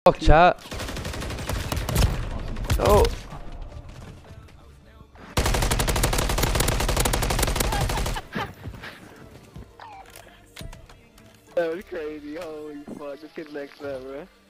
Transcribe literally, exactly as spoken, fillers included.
Fuck chat. Oh. That was crazy. Holy fuck. Just get next to that, bro.